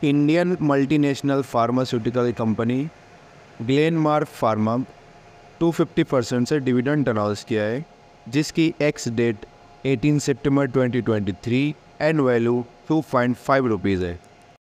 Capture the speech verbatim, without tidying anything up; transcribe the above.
Indian multinational pharmaceutical company Glenmark pharma two fifty percent से dividend announce किया है, जिसकी एक्स डेट एटीन सितंबर twenty twenty three and value two point five rupees है।